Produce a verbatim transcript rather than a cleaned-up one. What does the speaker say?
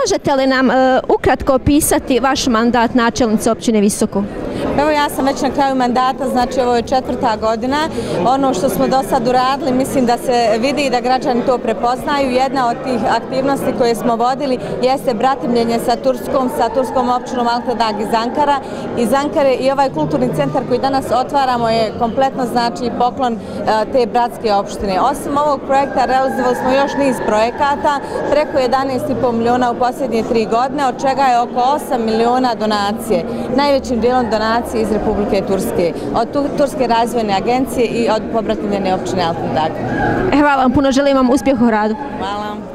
možete li nam ukratko opisati vaš mandat načelnice općine Visoko? Evo, ja sam već na kraju mandata, znači ovo je četvrta godina. Ono što smo do sad uradili, mislim da se vidi i da građani to prepoznaju. Jedna od tih aktivnosti koje smo vodili jeste bratimljenje sa Turskom, sa turskom općinom Altedag iz Ankara. Iz Ankare i ovaj kulturni centar koji danas otvaramo je kompletno znači poklon te bratske opštine. Osim ovog projekta realizovali smo još niz projekata, preko jedanaest i po miliona u posljednje tri godine, od čega je oko osam miliona donacije. Najvećim dijelom donacije iz Republike Turske, od Turske razvojne agencije i od pobratimljene općine Altedag. Hvala vam puno, želim vam uspjeh u radu. Hvala.